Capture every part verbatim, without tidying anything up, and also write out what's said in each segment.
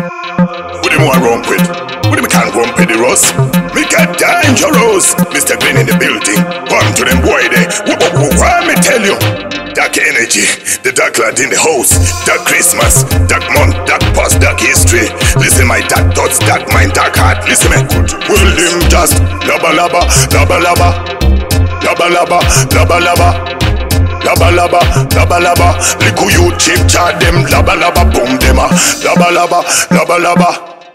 What do you want rump with? What do you can't rump with the Russ? Me get dangerous. Mister Green in the building. One to them boy there. Why me tell you? Dark energy, the dark lad in the house. Dark Christmas, dark month, dark past, dark history. Listen my dark thoughts, dark mind, dark heart. Listen me. Well them just laba laba, laba laba, laba laba, laba laba. Laba laba, laba laba, liku you chip chat them, laba laba, boom them a, laba laba, laba laba,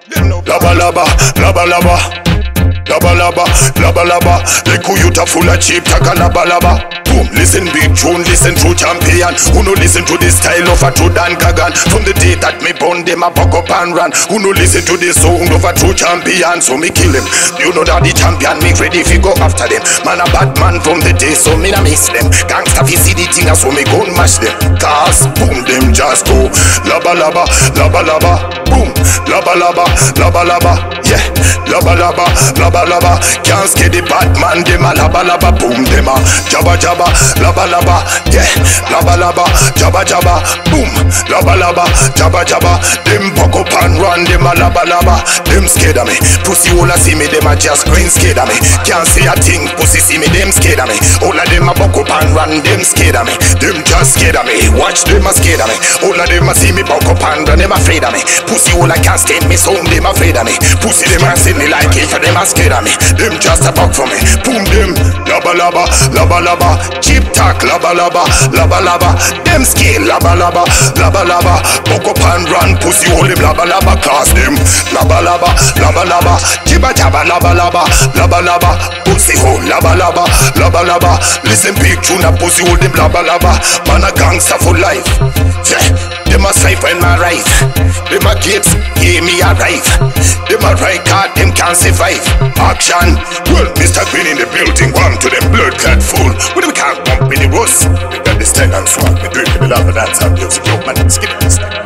laba laba, laba laba, laba laba, laba laba, liku you ta full of chip taka laba laba. Boom, listen big tune, listen true champion. Who no listen to the style of a true Dan Kagan? From the day that me born them a buck up and run. Who no listen to the sound of a true champion? So me kill them. You know that the champion me ready if you go after them. Man a bad man from the day, so me na miss them. Gangsta fi see the thing, so me go and mash them. Cause boom, them just go laba laba, laba laba, boom, laba laba, laba laba, yeah, laba laba, laba laba. Can't scare the bad man, them a laba laba, boom, them a jabba jabba, laba laba, yeah, laba laba, jabba jabba, boom, laba laba, jabba jabba. Them buck up and run, them a laba laba. Them scared of me, pussy all a see me, them a just green scared of me. Can't say a thing, pussy see me, them scared of me. All of them a buck up and run, them scared of me. Them just scared of me, watch them a scared of me. All of them a see me buck up and run, them afraid of me. Pussy all a can't stand me, so them afraid of me. Pussy them a see me like it, for them a scared of me. Them just a buck for me, boom them, laba laba, laba laba. Cheap talk, laba laba, laba laba. Them scale, laba laba, laba laba. Buck up and run, pussy all them laba laba. Cause them, laba laba, laba laba. Jibba jabba, laba laba, laba laba. Pussy hole, laba laba, laba laba. Listen big tune, a pussy all them laba laba. Man a gangster for life, yeah. Them a cipher in my right. Them a gates, give me a right. Them a right card, them can't survive. Action, well, Mister Green in the building. One to them blood clad fool. What do we can't bump in the Russ? They got this thing and swag. They do it with the love and dance and music. Yo man, skip this thing.